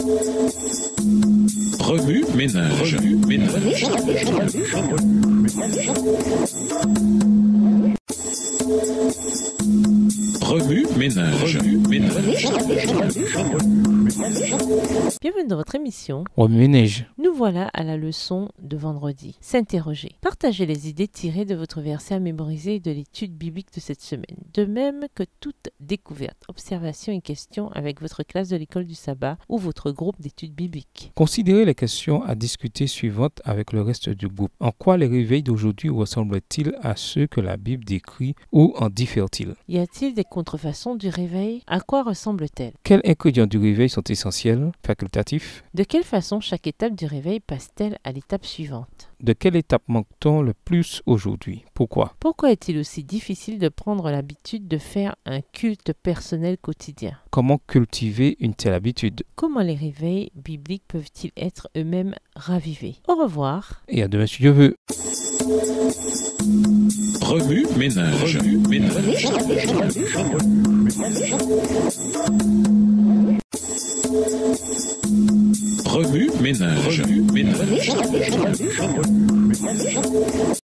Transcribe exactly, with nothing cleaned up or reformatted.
Remue ménage. Remue ménage. Remue ménage. Remue ménage. Bienvenue dans votre émission. Remue ménage. Nous voilà à la leçon de vendredi. S'interroger. Partagez les idées tirées de votre verset à mémoriser et de l'étude biblique de cette semaine. De même que toute découverte, observation et question avec votre classe de l'école du sabbat ou votre groupe d'études bibliques. Considérez les questions à discuter suivantes avec le reste du groupe. En quoi les réveils d'aujourd'hui ressemblent-ils à ceux que la Bible décrit ou en diffèrent-ils? Y a-t-il des contrefaçons du réveil? À quoi ressemblent-elles? Quels ingrédients du réveil sont essentiels, facultatifs? De quelle façon chaque étape du réveil passe-t-elle à l'étape suivante? De quelle étape manque-t-on le plus aujourd'hui? Pourquoi? Pourquoi est-il aussi difficile de prendre l'habitude de faire un culte personnel quotidien? Comment cultiver une telle habitude? Comment les réveils bibliques peuvent-ils être eux-mêmes ravivés? Au revoir. Et à demain si Dieu veut. Remue ménage. Remue ménage. Remue ménage. Remue ménage.